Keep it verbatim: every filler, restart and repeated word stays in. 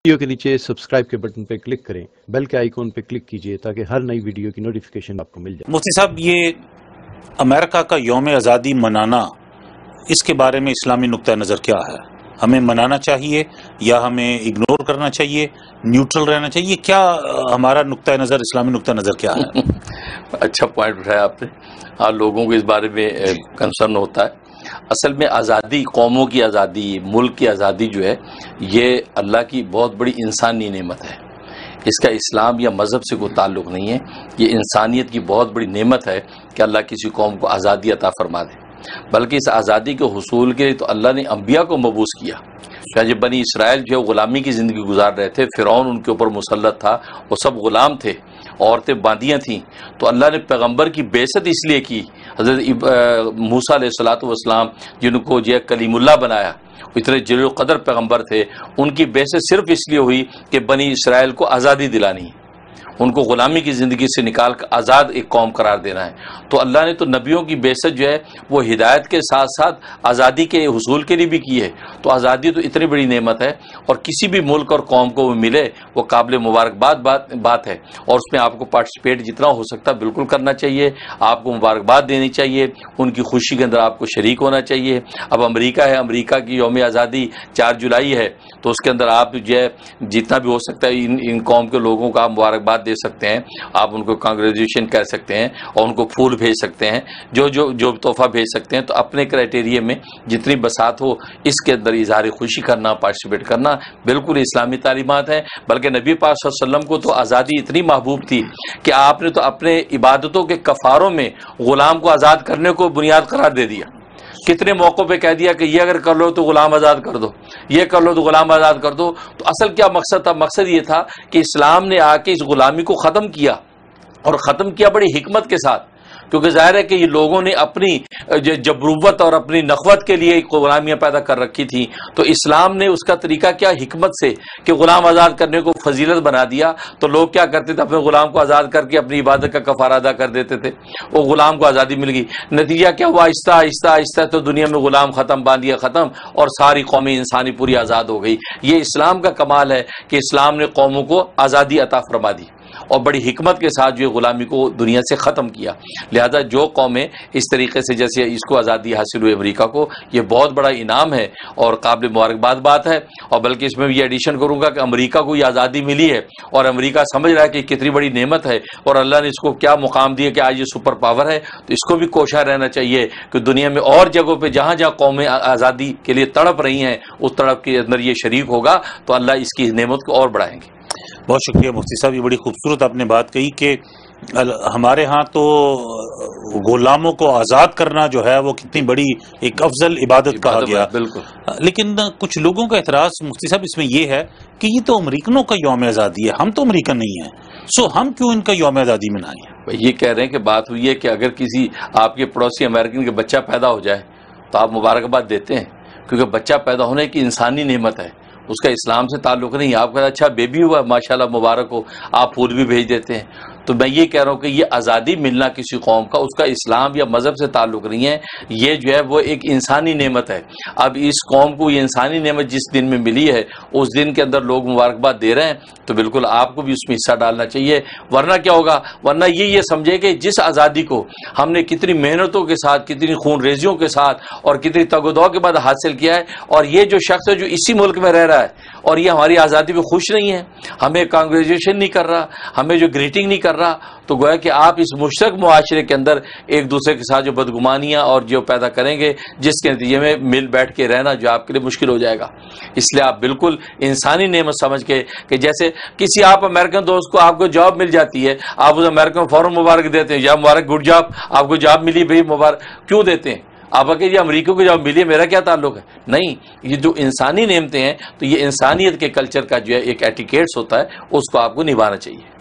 Video کے نیچے subscribe کے بٹن پہ کلک کریں، بیل کے آئیکن پہ کلک کیجئے تاکہ ہر نئی ویڈیو کی نوٹیفیکیشن آپ کو مل جائے۔ مفتی صاحب، یہ امریکہ کا یوم آزادی منانا، اس کے بارے میں اسلامی نقطہ نظر کیا ہے؟ ہمیں منانا چاہیے یا ہمیں اگنور کرنا چاہیے، نیوٹرل رہنا چاہیے؟ کیا ہمارا نقطہ نظر، اسلامی نقطہ نظر کیا ہے؟ اچھا پوائنٹ اٹھایا آپ نے۔ ہاں، لوگوں کو اس بارے میں کنسرن ہوتا ہے۔ اصل میں آزادی، قوموں کی آزادی، ملک کی آزادی جو ہے، یہ اللہ کی بہت بڑی انسانی نعمت ہے۔ اس کا اسلام یا مذہب سے کوئی تعلق نہیں ہے۔ یہ انسانیت کی بہت بڑی نعمت ہے کہ اللہ کسی قوم کو آزادی عطا فرما دے، بلکہ اس آزادی کے حصول کے لیے تو اللہ نے انبیاء کو مبعوث کیا۔ جب بنی اسرائیل جو ہے غلامی کی زندگی گزار رہے تھے، فرعون ان کے اوپر مسلط تھا، وہ سب غلام تھے، عورتیں باندیاں تھیں، تو اللہ نے پیغمبر کی بعثت اس لیے کی۔ حضرت موسیٰ علیہ الصلوۃ والسلام، جن کو جو ہے کلیم اللہ بنایا، اتنے جلیل القدر پیغمبر تھے، ان کی بعثت صرف اس لیے ہوئی کہ بنی اسرائیل کو آزادی دلانی، ان کو غلامی کی زندگی سے نکال کر آزاد ایک قوم قرار دینا ہے۔ تو اللہ نے تو نبیوں کی بعثت جو ہے وہ ہدایت کے ساتھ ساتھ آزادی کے حصول کے لیے بھی کی ہے۔ تو آزادی تو اتنی بڑی نعمت ہے، اور کسی بھی ملک اور قوم کو وہ ملے وہ قابل مبارکباد بات بات ہے، اور اس میں آپ کو پارٹیسپیٹ جتنا ہو سکتا ہے بالکل کرنا چاہیے، آپ کو مبارکباد دینی چاہیے، ان کی خوشی کے اندر آپ کو شریک ہونا چاہیے۔ اب امریکہ ہے، امریکہ کی یوم آزادی چار جولائی ہے، تو اس کے اندر آپ جو ہے جتنا بھی ہو سکتا ہے ان ان قوم کے لوگوں کو آپ مبارکباد دے سکتے ہیں، آپ ان کو کانگریچولیشن کہہ سکتے ہیں، اور ان کو پھول بھیج سکتے ہیں، جو جو جو تحفہ بھیج سکتے ہیں۔ تو اپنے کرائٹیریا میں جتنی بساط ہو اس کے اندر اظہار خوشی کرنا، پارٹیسپیٹ کرنا بالکل اسلامی تعلیمات ہیں۔ بلکہ نبی پاک صلی اللہ علیہ وسلم کو تو آزادی اتنی محبوب تھی کہ آپ نے تو اپنے عبادتوں کے کفاروں میں غلام کو آزاد کرنے کو بنیاد قرار دے دیا۔ کتنے موقع پہ کہہ دیا کہ یہ اگر کر لو تو غلام آزاد کر دو، یہ کر لو تو غلام آزاد کر دو۔ تو اصل کیا مقصد تھا؟ مقصد یہ تھا کہ اسلام نے آ کے اس غلامی کو ختم کیا، اور ختم کیا بڑی حکمت کے ساتھ، کیونکہ ظاہر ہے کہ یہ لوگوں نے اپنی جبروت اور اپنی نخوت کے لیے غلامیاں پیدا کر رکھی تھی۔ تو اسلام نے اس کا طریقہ کیا حکمت سے کہ غلام آزاد کرنے کو فضیلت بنا دیا۔ تو لوگ کیا کرتے تھے؟ اپنے غلام کو آزاد کر کے اپنی عبادت کا کفارہ ادا کر دیتے تھے، وہ غلام کو آزادی مل گئی۔ نتیجہ کیا ہوا؟ آہستہ آہستہ آہستہ تو دنیا میں غلام ختم، باندیا ختم، اور ساری قومی انسانی پوری آزاد ہو گئی۔ یہ اسلام کا کمال ہے کہ اسلام نے قوموں کو آزادی عطا فرما دی، اور بڑی حکمت کے ساتھ جو غلامی کو دنیا سے ختم کیا۔ لہذا جو قومیں اس طریقے سے، جیسے اس کو آزادی حاصل ہوئی امریکہ کو، یہ بہت بڑا انعام ہے اور قابل مبارکباد بات ہے۔ اور بلکہ اس میں بھی یہ ایڈیشن کروں گا کہ امریکہ کو یہ آزادی ملی ہے، اور امریکہ سمجھ رہا ہے کہ کتنی بڑی نعمت ہے، اور اللہ نے اس کو کیا مقام دیا کہ آج یہ سپر پاور ہے۔ تو اس کو بھی کوشاں رہنا چاہیے کہ دنیا میں اور جگہوں پہ جہاں جہاں قومیں آزادی کے لیے تڑپ رہی ہیں، اس تڑپ کے اندر یہ شریک ہوگا تو اللہ اس کی نعمت کو اور بڑھائیں گے۔ بہت شکریہ مفتی صاحب، یہ بڑی خوبصورت آپ نے بات کہی کہ ہمارے ہاں تو غلاموں کو آزاد کرنا جو ہے وہ کتنی بڑی ایک افضل عبادت کہا گیا۔ بالکل۔ لیکن کچھ لوگوں کا اعتراض مفتی صاحب اس میں یہ ہے کہ یہ تو امریکنوں کا یوم آزادی ہے، ہم تو امریکن نہیں ہیں، سو ہم کیوں ان کا یوم آزادی منائیں؟ یہ کہہ رہے ہیں کہ بات ہوئی ہے کہ اگر کسی آپ کے پڑوسی امریکن کے بچہ پیدا ہو جائے تو آپ مبارکباد دیتے ہیں، کیونکہ بچہ پیدا ہونے کی انسانی نعمت ہے، اس کا اسلام سے تعلق نہیں۔ آپ کہتے ہیں اچھا بیبی ہوا ماشاءاللہ مبارک ہو، آپ پھول بھی بھیج دیتے ہیں۔ تو میں یہ کہہ رہا ہوں کہ یہ آزادی ملنا کسی قوم کا، اس کا اسلام یا مذہب سے تعلق نہیں ہے، یہ جو ہے وہ ایک انسانی نعمت ہے۔ اب اس قوم کو یہ انسانی نعمت جس دن میں ملی ہے، اس دن کے اندر لوگ مبارکباد دے رہے ہیں، تو بالکل آپ کو بھی اس میں حصہ ڈالنا چاہیے۔ ورنہ کیا ہوگا؟ ورنہ یہ یہ سمجھے کہ جس آزادی کو ہم نے کتنی محنتوں کے ساتھ، کتنی خون ریزیوں کے ساتھ اور کتنی تگ و دو کے بعد حاصل کیا ہے، اور یہ جو شخص ہے جو اسی ملک میں رہ رہا ہے اور یہ ہماری آزادی پہ خوش نہیں ہے، ہمیں کانگریچولیشن نہیں کر رہا، ہمیں جو گریٹنگ نہیں کر رہا، تو گویا کہ آپ اس مشترک معاشرے کے اندر ایک دوسرے کے ساتھ جو بدگمانیاں اور جو پیدا کریں گے، جس کے نتیجے میں مل بیٹھ کے رہنا جو آپ کے لیے مشکل ہو جائے گا۔ اس لیے آپ بالکل انسانی نعمت سمجھ کے، کہ جیسے کسی آپ امریکن دوست کو آپ کو جاب مل جاتی ہے، آپ اس امریکن کو فوراً مبارک دیتے ہیں، یا مبارک گڈ جاب، آپ کو جاب ملی بھائی مبارک، کیوں دیتے ہیں؟ آپ کہ یہ امریکہ کو جب ملی میرا کیا تعلق ہے؟ نہیں، یہ جو انسانی نعمتیں ہیں تو یہ انسانیت کے کلچر کا جو ہے ایک ایٹیکیٹس ہوتا ہے، اس کو آپ کو نبھانا چاہیے۔